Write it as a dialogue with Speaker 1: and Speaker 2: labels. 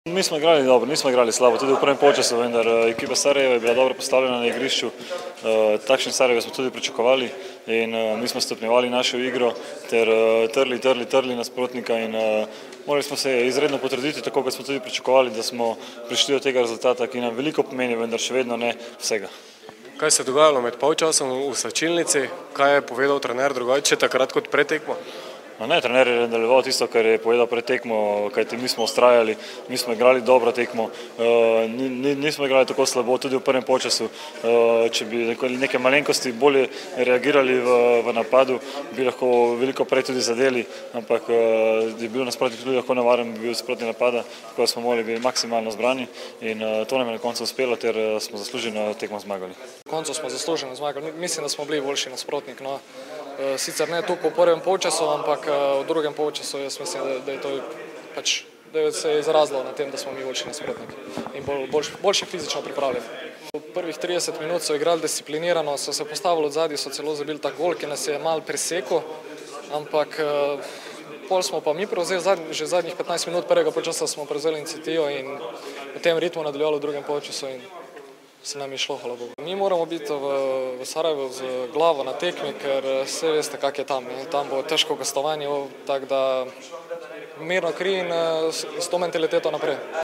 Speaker 1: Mi smo igrali dobro, nismo igrali slabo, tudi v prvem polčasu, vendar ekipa Sarajevo je bila dobro postavljena na igrišču. Takšen Sarajevo smo tudi pričakovali in mi smo stopnjevali našo igro ter trli nasprotnika in morali smo se izredno potruditi, tako kot smo tudi pričakovali, da smo prišli do tega rezultata, ki nam veliko pomeni, vendar še vedno ne vsega.
Speaker 2: Kaj se je dogajalo med polčasom v slačilnici? Kaj je povedal trener drugače takrat kot pred tekmo?
Speaker 1: Trener je nadaljeval tisto, kar je povedal pred tekmo, kajti mi smo ustrajali, mi smo igrali dobro tekmo, nismo igrali tako slabo, tudi v prvem polčasu. Če bi neke malenkosti bolje reagirali v napadu, bi lahko veliko prej tudi zadeli, ampak je bil nasprotnik tudi lahko nevaren, bi bil sproti napada, tako da smo morali biti maksimalno zbrani in to nam je na koncu uspelo, ter smo zasluženo tekmo zmagali.
Speaker 3: Na koncu smo zasluženo zmagali, mislim, da smo bili boljši nasprotnik. Sicer ne toliko v prvem polčasu, ampak v drugem polčasu jaz mislim, da se je izrazilo na tem, da smo mi boljši nasprotniki in boljše fizično pripravljeni. V prvih 30 minut so igrali disciplinirano, so se postavili od zadaj, so celo zabili tak gol, ki nas je malo presekal, ampak pol smo pa mi prevzeli, že zadnjih 15 minut prvega polčasa smo prevzeli iniciativo in v tem ritmu nadaljevali v drugem polčasu in se nam je šlo, hvala Bogu. Mi moramo biti v Sarajevu z glavo na tekmi, ker vse veste, kak je tam. Tam bo težko gostovanje, tako da mirno kri in s to mentaliteto naprej.